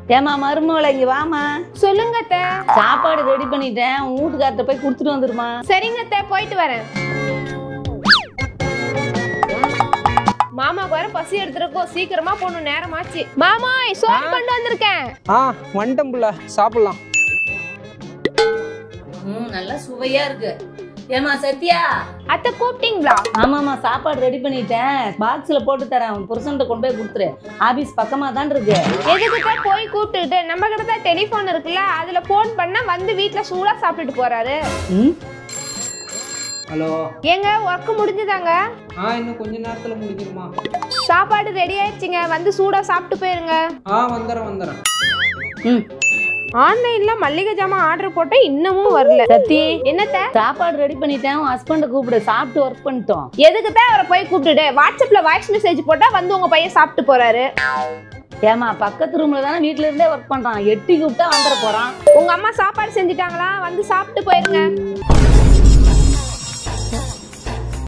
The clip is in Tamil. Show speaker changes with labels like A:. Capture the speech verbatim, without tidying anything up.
A: ஏமா மருமகளை இங்க வாமா.
B: சொல்லுங்க அத்தை.
A: சாப்பாடு ரெடி பண்ணிட்டேன், உன் வீட்டுக்கார்ட்ட போய் கொடுத்துட்டு வந்துருமா.
B: சரிங்க அத்தை, போயிட்டு வரேன். மாமாக்கு வர பசி எடுத்துருக்கோம், சீக்கிரமா போகணும், நேரமாச்சு. மாமா சோறு கொண்டு வந்திருக்கேன்.
C: ஆ வந்துட்டேன் புள்ள, சாப்பிடலாம்.
A: ம் நல்லா சுவையா இருக்கு. ஏமா சத்யா,
B: அத்தை கூப்பிட்டீங்களா?
A: ஆமாமா சாப்பாடு ரெடி பண்ணிட்டேன், பாக்ஸ்ல போட்டு தரேன், உன் புருஷன்ட்ட கொண்டு போய் கொடுத்துரு. ஆபீஸ் பக்கமா தான் இருக்கு.
B: எதுக்கிட்ட போய் கூப்பிட்டுட்டு நம்ம கிட்ட தான் டெலிஃபோன் இருக்குல்ல, அதுல போன் பண்ணா வந்து வீட்டுல சூடா சாப்பிட்டுட்டு போறாரு.
A: ம்
C: ஹலோ
B: ஏங்க ஒர்க் முடிஞ்சுதாங்க?
C: ஆ இன்னும் கொஞ்ச நேரத்துல முடிஞ்சிருமா.
B: சாப்பாடு ரெடி ஆயிடுச்சுங்க, வந்து சூடா சாப்பிட்டு போயிருங்க.
C: ஆ வந்துறேன் வந்துறேன்.
A: ம்
B: ஆன்லைன்ல மல்லிகை ஜாமான் ஆர்டர் போட்டு இன்னமும் வரல.
A: சத்தி,
B: என்னத்த?
A: சாப்பாடு ரெடி பண்ணிட்டேன், உன் ஹஸ்பண்ட கூப்பிடு, சாப்பிட்டு ஒர்க் பண்ணிட்டோம்.
B: எதுக்குதான் அவரை போய் கூப்பிட்டுட்டு வாட்ஸ்அப்ல வாய்ஸ் மெசேஜ் போட்டா வந்து உங்க பையன் சாப்பிட்டு போறாரு.
A: ஏமா பக்கத்து ரூம்ல தானே வீட்டுல இருந்தே ஒர்க் பண்றான், எட்டி கூப்பிட்டா வந்துட போறான்.
B: உங்க அம்மா சாப்பாடு செஞ்சுட்டாங்களா? வந்து சாப்பிட்டு போயிருங்க.